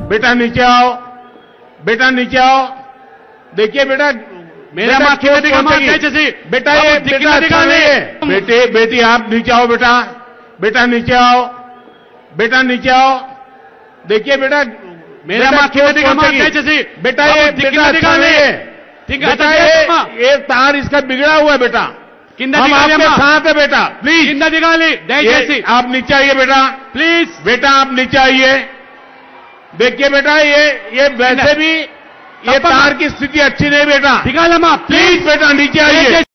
बेटा नीचे आओ, बेटा नीचे आओ। देखिए बेटा, मेरा माँ क्यों दयచేసి बेटा ये बेटा अच्छा नहीं है। बेटे बेटी आप नीचे आओ बेटा, बेटा नीचे आओ, बेटा नीचे आओ। देखिए बेटा, मेरा माँ क्यों दयచేసి बेटा ये बेटा अच्छा नहीं है। बेटा ये तार इसका बिगड़ा हुआ है बेटा, हम आपके साथ है बेटा। प्लीज కింద దిగాలి దయచేసి। आप नीचे आइए बेटा, प्लीज बेटा आप नीचे आइए। देखिए बेटा, ये वैसे भी ये तार की स्थिति अच्छी नहीं बेटा। దిగాలమ్మా प्लीज बेटा नीचे आइए।